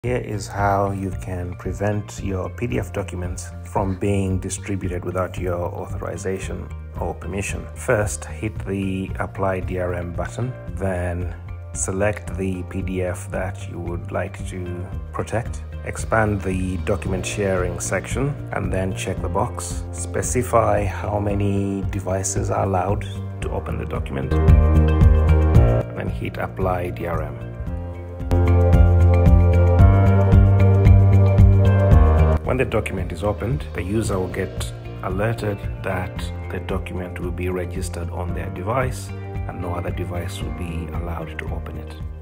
Here is how you can prevent your PDF documents from being distributed without your authorization or permission. First, hit the Apply DRM button, then select the PDF that you would like to protect. Expand the document sharing section and then check the box. Specify how many devices are allowed to open the document, and then hit Apply DRM. When the document is opened, the user will get alerted that the document will be registered on their device and no other device will be allowed to open it.